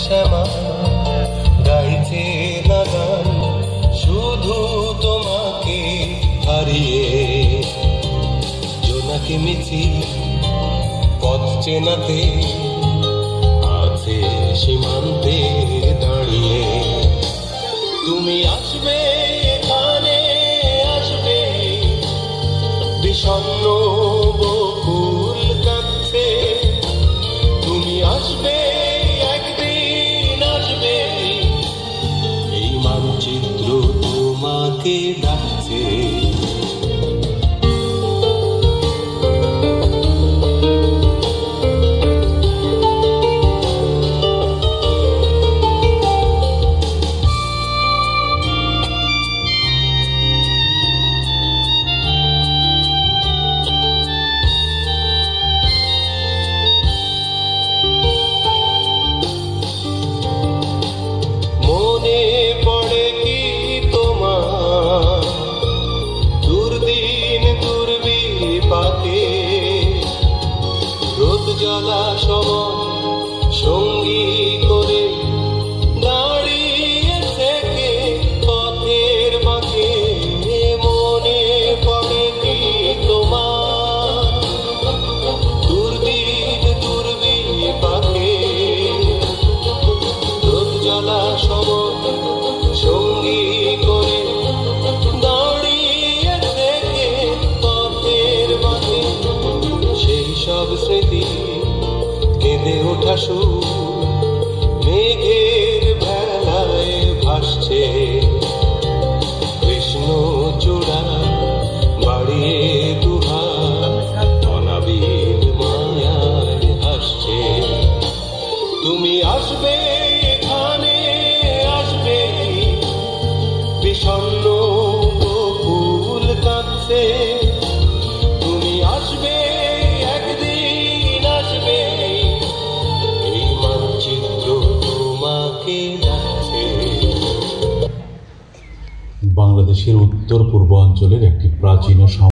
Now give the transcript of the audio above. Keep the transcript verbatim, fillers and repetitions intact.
শ্যামা গাইছে না গান শুধু তোমাকে হারিয়ে। জোনাকি মিছিল পথ চেনাতে আছে সীমান্তে দাঁড়িয়ে। তুমি আসবে এখানে, আসবে বিষণ্ণ বকুল কাঁদছে। তুমি আসবে একদিন, আসবে এই মানচিত্র তোমাকে ডাকছে। রোদ জ্বালা সময় সঙ্গী করে দাঁড়িয়েছে কে পথের বাঁকে। মনে পড়ে কি তোমার দুর্দিন দুর্বিপাকে। রোদ জ্বালা সময় সঙ্গী করে দাঁড়িয়েছে কে পথের বাঁকে। সেই সব স্মৃতি কেঁদে ওঠা সুর মেঘের ভেলায় ভাসছে। কৃষ্ণ চূড়া বাড়িয়ে দুহাত অনাবিল মায়ায় হাসছে। তুমি আসবে এখানে, আসবে বিষণ্ণ বকুল কাঁদছে। তুমি আসবে একদিন, আসবে এই মানচিত্র তোমাকে ডাকছে। বাংলাদেশের উত্তর পূর্ব অঞ্চলের একটি প্রাচীন